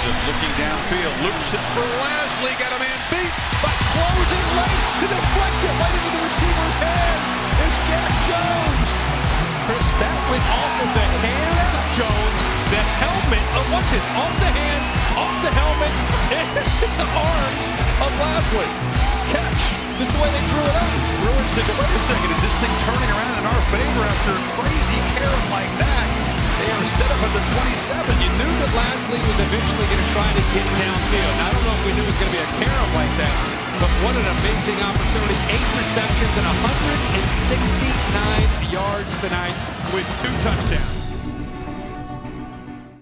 Joseph looking downfield, loops it for Lasley, got a man beat, but closing late to deflect it right into the receiver's hands is Jack Jones. Chris, that went off of the hands of Jones, the helmet, watch this, off the hands, off the helmet, and the arms of Lasley. Catch, just the way they threw it up. Bruins think, wait a second, is this thing turning around in our favor after a crazy carom like that? They are set up at the 27. You knew that Lasley was eventually going to try to get downfield. I don't know if we knew it was going to be a carom like that, but what an amazing opportunity. 8 receptions and 169 yards tonight with 2 touchdowns.